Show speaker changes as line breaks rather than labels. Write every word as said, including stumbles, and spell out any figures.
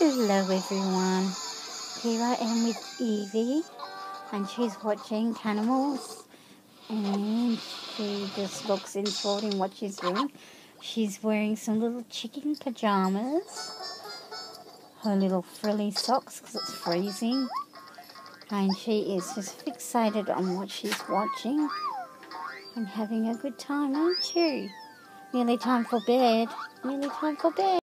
Hello everyone, here I am with Evie and she's watching Canimals and she just looks enthralled in what she's doing. She's wearing some little chicken pajamas, her little frilly socks because it's freezing, and she is just fixated on what she's watching and having a good time, aren't you? Nearly time for bed, nearly time for bed.